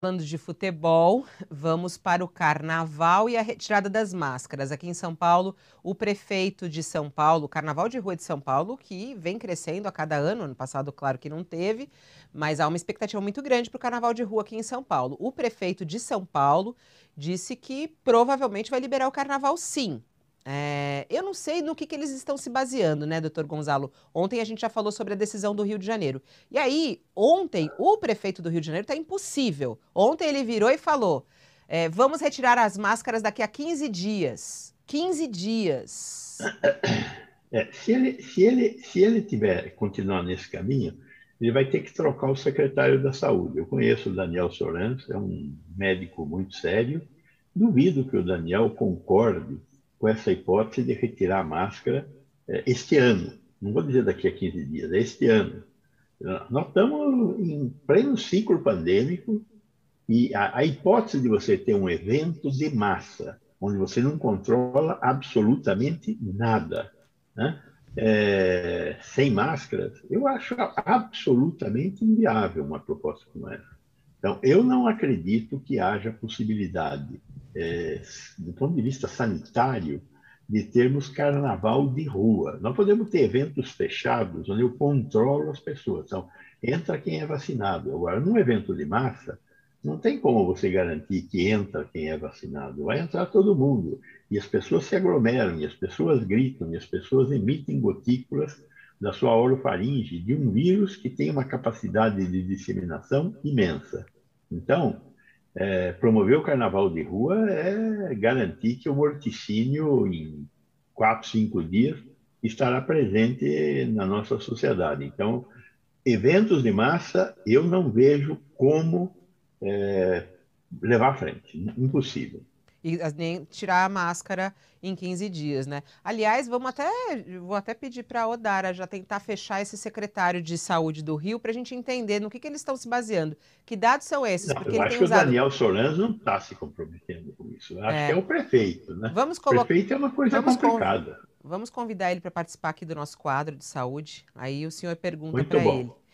Falando de futebol, vamos para o carnaval e a retirada das máscaras. Aqui em São Paulo, o prefeito de São Paulo, o Carnaval de Rua de São Paulo, que vem crescendo a cada ano, ano passado, claro que não teve, mas há uma expectativa muito grande para o Carnaval de Rua aqui em São Paulo. O prefeito de São Paulo disse que provavelmente vai liberar o Carnaval, sim. Eu não sei no que eles estão se baseando, né, doutor Gonzalo? Ontem a gente já falou sobre a decisão do Rio de Janeiro. E aí, ontem, o prefeito do Rio de Janeiro está impossível. Ontem ele virou e falou: vamos retirar as máscaras daqui a 15 dias. 15 dias. Se ele tiver continuar nesse caminho, ele vai ter que trocar o secretário da Saúde. Eu conheço o Daniel Sorans, é um médico muito sério. Duvido que o Daniel concorde com essa hipótese de retirar a máscara este ano. Não vou dizer daqui a 15 dias, é este ano. Nós estamos em pleno ciclo pandêmico e a hipótese de você ter um evento de massa, onde você não controla absolutamente nada, né? Sem máscaras, eu acho absolutamente inviável uma proposta como essa. Então, eu não acredito que haja possibilidade, do ponto de vista sanitário, de termos carnaval de rua. Nós podemos ter eventos fechados, onde eu controlo as pessoas. Então, entra quem é vacinado. Agora, num evento de massa, não tem como você garantir que entra quem é vacinado. Vai entrar todo mundo. E as pessoas se aglomeram, e as pessoas gritam, e as pessoas emitem gotículas da sua orofaringe de um vírus que tem uma capacidade de disseminação imensa. Então, promover o carnaval de rua é garantir que o morticínio, em 4, 5 dias, estará presente na nossa sociedade. Então, eventos de massa, eu não vejo como levar à frente. Impossível. E nem tirar a máscara em 15 dias, né? Aliás, vou até pedir para a Odara já tentar fechar esse secretário de saúde do Rio para a gente entender no que eles estão se baseando. Que dados são esses? Não, Porque eu ele acho tem que o usado. Daniel Solans não está se comprometendo com isso. Eu acho que é É, o prefeito, né? vamos O colocar. prefeito é uma coisa Vamos, complicada. vamos convidar ele para participar aqui do nosso quadro de saúde. Aí o senhor pergunta Muito para ele. bom.